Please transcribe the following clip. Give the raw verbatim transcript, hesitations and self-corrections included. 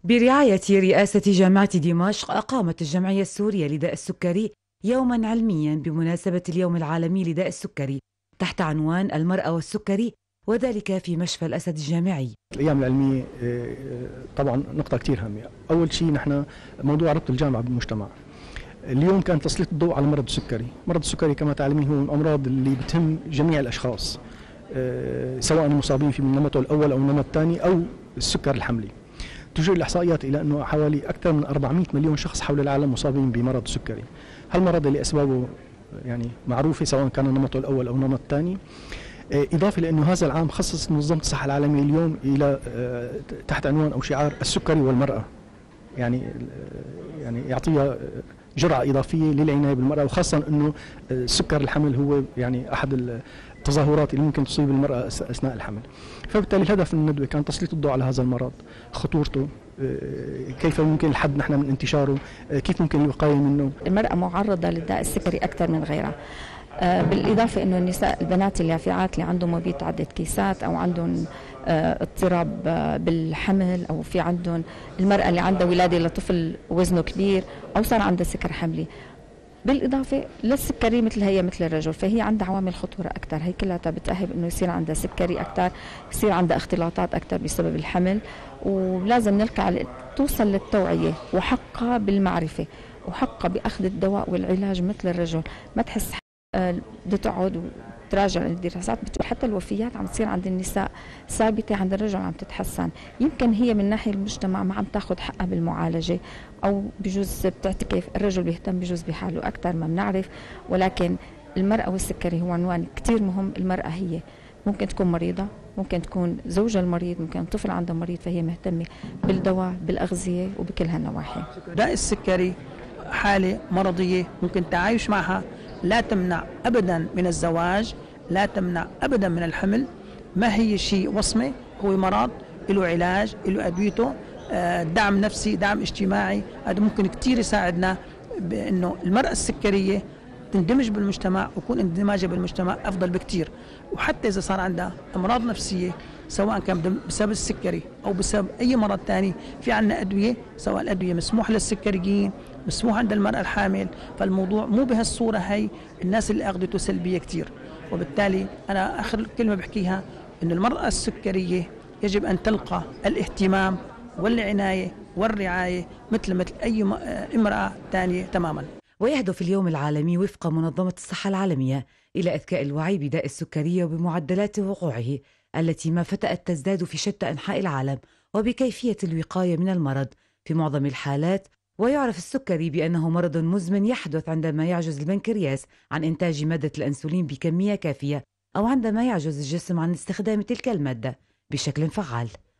برعاية رئاسة جامعة دمشق أقامت الجمعية السورية لداء السكري يوماً علمياً بمناسبة اليوم العالمي لداء السكري تحت عنوان المرأة والسكري، وذلك في مشفى الأسد الجامعي. الأيام العلمية طبعا نقطة كتير هامة. أول شيء نحن موضوع ربط الجامعة بالمجتمع. اليوم كان تسليط الضوء على مرض السكري. مرض السكري كما تعلمين هو من الأمراض اللي بتهم جميع الأشخاص، سواء المصابين في نمطه الأول أو النمط الثاني أو السكر الحملي. تشير الإحصائيات إلى أنه حوالي أكثر من أربعمئة مليون شخص حول العالم مصابين بمرض السكري. هالمرض اللي أسبابه يعني معروفة سواء كان النمط الأول أو النمط الثاني، إضافة لأنه هذا العام خصص منظمة الصحة العالمية اليوم إلى تحت عنوان أو شعار السكري والمرأة، يعني يعني يعطيها جرعة إضافية للعناية بالمرأة، وخاصة أنه سكر الحمل هو يعني أحد التظاهرات اللي ممكن تصيب المرأة أثناء الحمل. فبالتالي الهدف من الندوة كان تسليط الضوء على هذا المرض، خطورته، كيف ممكن الحد نحن من انتشاره، كيف ممكن الوقاية منه. المرأة معرضة للداء السكري أكثر من غيرها، بالإضافة أنه النساء البنات اليافعات اللي عندهم مبيت عدة كيسات أو عندهم اضطراب بالحمل، أو في عندهم المرأة اللي عندها ولادة لطفل وزنه كبير أو صار عندها سكر حملي، بالإضافة للسكري مثل هي مثل الرجل، فهي عندها عوامل خطورة أكثر. هي كلها بتأهب أنه يصير عندها سكري أكثر، يصير عندها اختلاطات أكثر بسبب الحمل. ولازم نلقى توصل للتوعية وحقها بالمعرفة وحقها بأخذ الدواء والعلاج مثل الرجل. ما تحس بدها تقعد وتراجع الدراسات بتقول حتى الوفيات عم تصير عند النساء ثابته، عند الرجل عم تتحسن. يمكن هي من ناحيه المجتمع ما عم تاخذ حقها بالمعالجه، او بجوز بتعتكف الرجل بيهتم بجوز بحاله اكثر ما بنعرف. ولكن المراه والسكري هو عنوان كثير مهم. المراه هي ممكن تكون مريضه، ممكن تكون زوجها المريض، ممكن طفل عنده مريض، فهي مهتمه بالدواء بالاغذيه وبكل هالنواحي. داء السكري حاله مرضيه ممكن التعايش معها، لا تمنع أبدا من الزواج، لا تمنع أبدا من الحمل. ما هي شيء وصمة، هو مرض له علاج، له أدويته، دعم نفسي، دعم اجتماعي. هذا ممكن كتير يساعدنا بأنه المرأة السكرية تندمج بالمجتمع ويكون اندماجها بالمجتمع أفضل بكتير. وحتى إذا صار عندها أمراض نفسية سواء كان بسبب السكري أو بسبب أي مرض تاني، في عنا أدوية، سواء الأدوية مسموح للسكريين، مسموح عند المرأة الحامل. فالموضوع مو بهالصورة هي الناس اللي أخذته سلبية كتير. وبالتالي أنا آخر كلمة بحكيها إن المرأة السكرية يجب أن تلقى الاهتمام والعناية والرعاية مثل مثل أي امرأة تانية تماما. ويهدف اليوم العالمي وفق منظمة الصحة العالمية إلى إذكاء الوعي بداء السكري وبمعدلات وقوعه التي ما فتأت تزداد في شتى أنحاء العالم، وبكيفية الوقاية من المرض في معظم الحالات. ويعرف السكري بأنه مرض مزمن يحدث عندما يعجز البنكرياس عن إنتاج مادة الأنسولين بكمية كافية، أو عندما يعجز الجسم عن استخدام تلك المادة بشكل فعال.